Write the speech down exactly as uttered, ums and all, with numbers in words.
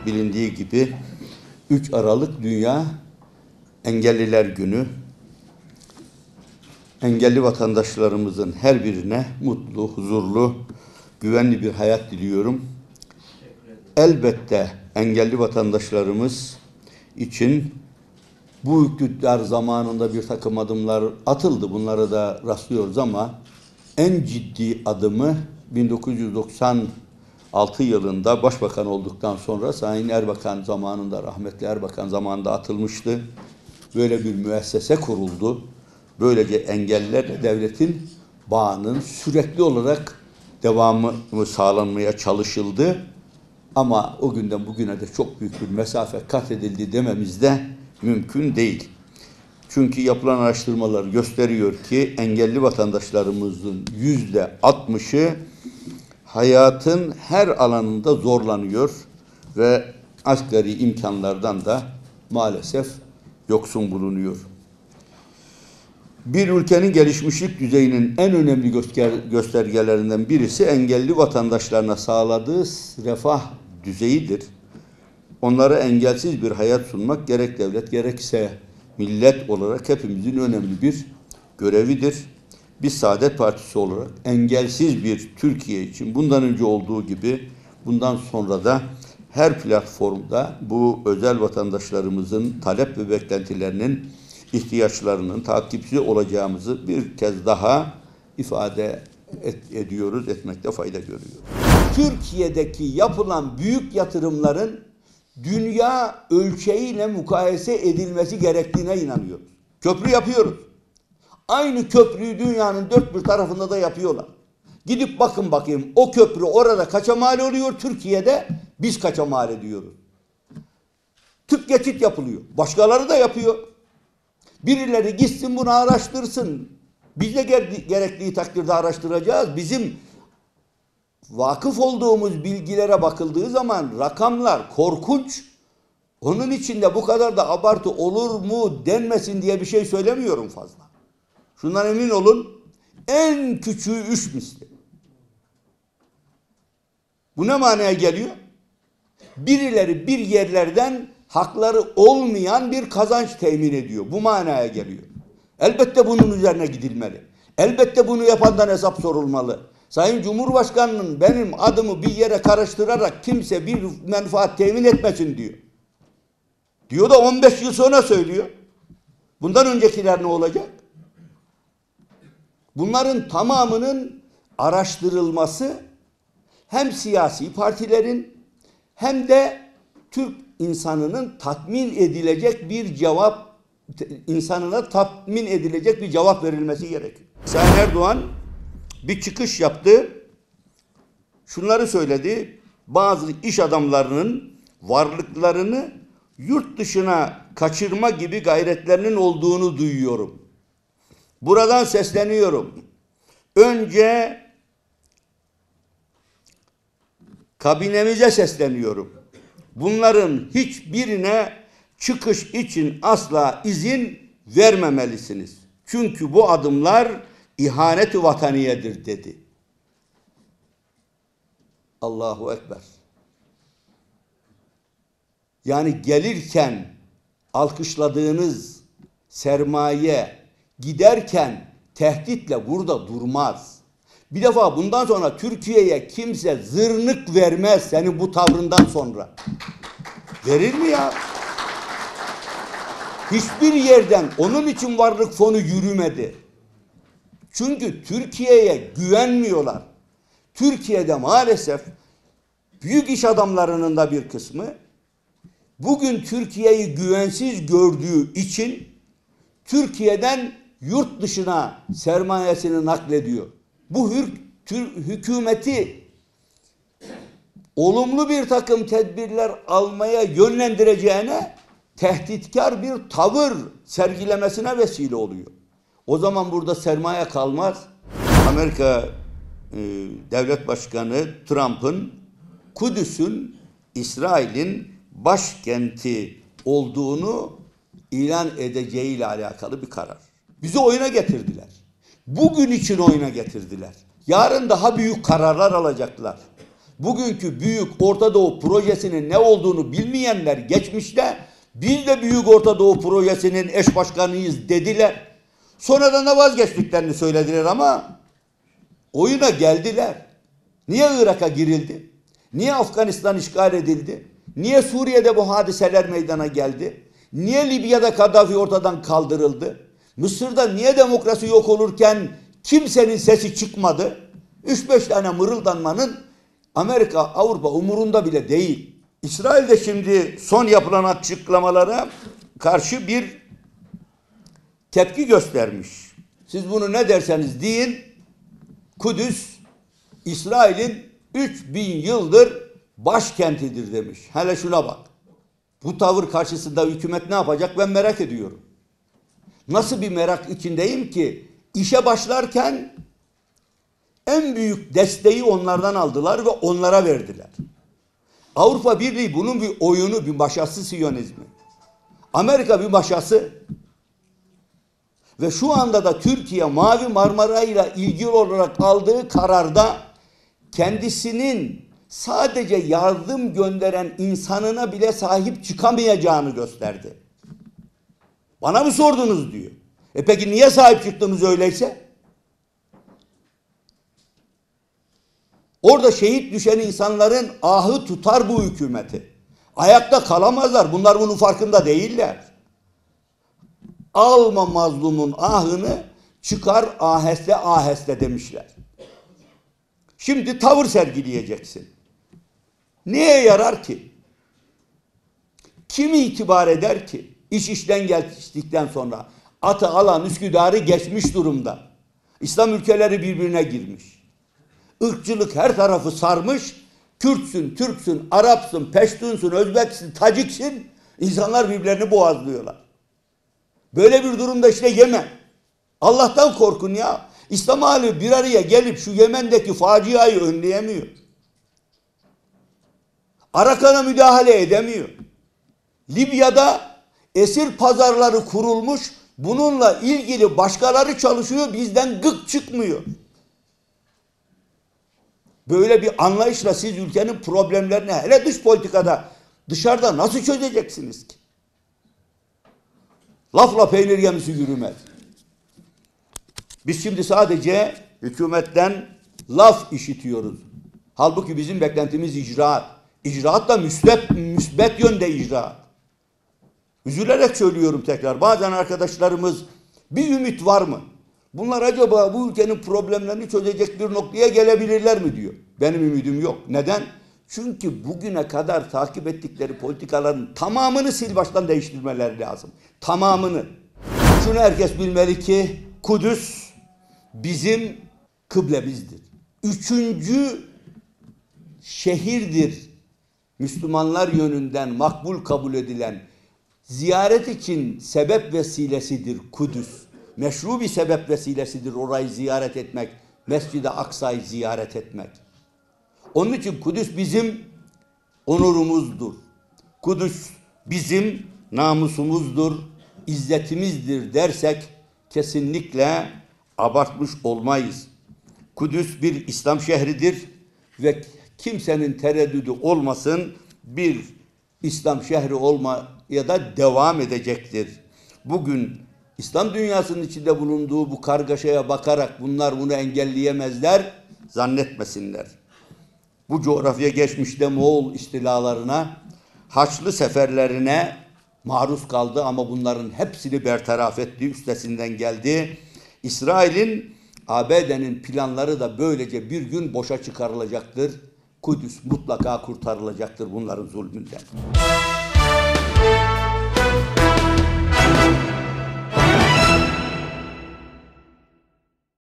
bilindiği gibi üç Aralık Dünya Engelliler Günü. Engelli vatandaşlarımızın her birine mutlu, huzurlu, güvenli bir hayat diliyorum. Elbette engelli vatandaşlarımız için bu iktidar zamanında bir takım adımlar atıldı. Bunlara da rastlıyoruz ama en ciddi adımı bin dokuz yüz doksan altı yılında başbakan olduktan sonra Sayın Erbakan zamanında, rahmetli Erbakan zamanında atılmıştı. Böyle bir müessese kuruldu. Böylece engellilerle devletin bağının sürekli olarak devamı sağlanmaya çalışıldı. Ama o günden bugüne de çok büyük bir mesafe kat edildi dememiz de mümkün değil. Çünkü yapılan araştırmalar gösteriyor ki engelli vatandaşlarımızın yüzde altmışı hayatın her alanında zorlanıyor ve asgari imkanlardan da maalesef yoksun bulunuyor. Bir ülkenin gelişmişlik düzeyinin en önemli göster göstergelerinden birisi engelli vatandaşlarına sağladığı refah düzeyidir. Onlara engelsiz bir hayat sunmak gerek devlet gerekse millet olarak hepimizin önemli bir görevidir. Biz Saadet Partisi olarak engelsiz bir Türkiye için bundan önce olduğu gibi bundan sonra da her platformda bu özel vatandaşlarımızın talep ve beklentilerinin, ihtiyaçlarının takipçisi olacağımızı bir kez daha ifade et, ediyoruz, etmekte fayda görüyoruz. Türkiye'deki yapılan büyük yatırımların dünya ölçeğiyle mukayese edilmesi gerektiğine inanıyoruz. Köprü yapıyoruz. Aynı köprüyü dünyanın dört bir tarafında da yapıyorlar. Gidip bakın bakayım o köprü orada kaça mal oluyor, Türkiye'de biz kaça mal ediyoruz. Tüp geçit yapılıyor. Başkaları da yapıyor. Birileri gitsin bunu araştırsın. Biz de gerektiği takdirde araştıracağız. Bizim vakıf olduğumuz bilgilere bakıldığı zaman rakamlar korkunç. Onun için de bu kadar da abartı olur mu denmesin diye bir şey söylemiyorum fazla. Şundan emin olun, en küçüğü üç misli. Bu ne manaya geliyor? Birileri bir yerlerden hakları olmayan bir kazanç temin ediyor. Bu manaya geliyor. Elbette bunun üzerine gidilmeli. Elbette bunu yapandan hesap sorulmalı. Sayın Cumhurbaşkanı'nın benim adımı bir yere karıştırarak kimse bir menfaat temin etmesin diyor. Diyor da on beş yıl sonra söylüyor. Bundan öncekiler ne olacak? Bunların tamamının araştırılması hem siyasi partilerin hem de Türk insanının tatmin edilecek bir cevap, insanına tatmin edilecek bir cevap verilmesi gerekiyor. Sayın Erdoğan bir çıkış yaptı. Şunları söyledi. Bazı iş adamlarının varlıklarını yurt dışına kaçırma gibi gayretlerinin olduğunu duyuyorum. Buradan sesleniyorum. Önce kabinemize sesleniyorum. Bunların hiçbirine çıkış için asla izin vermemelisiniz. Çünkü bu adımlar ihanet-i vataniyedir dedi. Allahu Ekber. Yani gelirken alkışladığınız sermaye giderken tehditle burada durmaz. Bir defa bundan sonra Türkiye'ye kimse zırnık vermez senin bu tavrından sonra. Verir mi ya? Hiçbir yerden onun için varlık fonu yürümedi. Çünkü Türkiye'ye güvenmiyorlar. Türkiye'de maalesef büyük iş adamlarının da bir kısmı bugün Türkiye'yi güvensiz gördüğü için Türkiye'den yurt dışına sermayesini naklediyor. Bu hükümeti olumlu bir takım tedbirler almaya yönlendireceğine tehditkar bir tavır sergilemesine vesile oluyor. O zaman burada sermaye kalmaz. Amerika e, Devlet Başkanı Trump'ın Kudüs'ün İsrail'in başkenti olduğunu ilan edeceğiyle alakalı bir karar. Bizi oyuna getirdiler. Bugün için oyuna getirdiler. Yarın daha büyük kararlar alacaklar. Bugünkü Büyük Orta Doğu Projesi'nin ne olduğunu bilmeyenler geçmişte biz de Büyük Orta Doğu Projesi'nin eş başkanıyız dediler. Sonradan da vazgeçtiklerini söylediler ama oyuna geldiler. Niye Irak'a girildi? Niye Afganistan işgal edildi? Niye Suriye'de bu hadiseler meydana geldi? Niye Libya'da Kaddafi ortadan kaldırıldı? Mısır'da niye demokrasi yok olurken kimsenin sesi çıkmadı? Üç beş tane mırıldanmanın Amerika, Avrupa umurunda bile değil. İsrail de şimdi son yapılan açıklamalara karşı bir tepki göstermiş. Siz bunu ne derseniz deyin, Kudüs, İsrail'in üç bin yıldır başkentidir demiş. Hele şuna bak. Bu tavır karşısında hükümet ne yapacak ben merak ediyorum. Nasıl bir merak içindeyim ki işe başlarken en büyük desteği onlardan aldılar ve onlara verdiler. Avrupa Birliği bunun bir oyunu, bir maşası Siyonizmi. Amerika bir maşası. Ve şu anda da Türkiye Mavi Marmara ile ilgili olarak aldığı kararda kendisinin sadece yardım gönderen insanına bile sahip çıkamayacağını gösterdi. Bana mı sordunuz diyor. E peki niye sahip çıktınız öyleyse? Orada şehit düşen insanların ahı tutar bu hükümeti. Ayakta kalamazlar. Bunlar bunun farkında değiller. Alma mazlumun ahını, çıkar aheste aheste demişler. Şimdi tavır sergileyeceksin. Neye yarar ki? Kim itibar eder ki? İş işten geçtikten sonra atı alan Üsküdar'ı geçmiş durumda. İslam ülkeleri birbirine girmiş. Irkçılık her tarafı sarmış. Kürtsün, Türksün, Arapsın, Peştunsun, Özbeksin, Taciksin. İnsanlar birbirlerini boğazlıyorlar. Böyle bir durumda işte Yemen. Allah'tan korkun ya. İslam alemi bir araya gelip şu Yemen'deki faciayı önleyemiyor. Arakan'a müdahale edemiyor. Libya'da esir pazarları kurulmuş. Bununla ilgili başkaları çalışıyor. Bizden gık çıkmıyor. Böyle bir anlayışla siz ülkenin problemlerini hele dış politikada dışarıda nasıl çözeceksiniz ki? Lafla peynir gemisi yürümez. Biz şimdi sadece hükümetten laf işitiyoruz. Halbuki bizim beklentimiz icraat. İcraat da müsbet, müsbet yönde icraat. Üzülerek söylüyorum tekrar. Bazen arkadaşlarımız bir ümit var mı? Bunlar acaba bu ülkenin problemlerini çözecek bir noktaya gelebilirler mi diyor. Benim ümidim yok. Neden? Çünkü bugüne kadar takip ettikleri politikaların tamamını sil baştan değiştirmeleri lazım. Tamamını. Şunu herkes bilmeli ki Kudüs bizim kıblemizdir. Üçüncü şehirdir. Müslümanlar yönünden makbul kabul edilen ziyaret için sebep vesilesidir Kudüs. Meşru bir sebep vesilesidir orayı ziyaret etmek, Mescid-i Aksa'yı ziyaret etmek. Onun için Kudüs bizim onurumuzdur. Kudüs bizim namusumuzdur, izzetimizdir dersek kesinlikle abartmış olmayız. Kudüs bir İslam şehridir ve kimsenin tereddüdü olmasın bir İslam şehri olmaya da devam edecektir. Bugün İslam dünyasının içinde bulunduğu bu kargaşaya bakarak bunlar bunu engelleyemezler, zannetmesinler. Bu coğrafya geçmişte Moğol istilalarına, Haçlı seferlerine maruz kaldı ama bunların hepsini bertaraf etti, üstesinden geldi. İsrail'in, A B D'nin planları da böylece bir gün boşa çıkarılacaktır. Kudüs mutlaka kurtarılacaktır bunların zulmünden.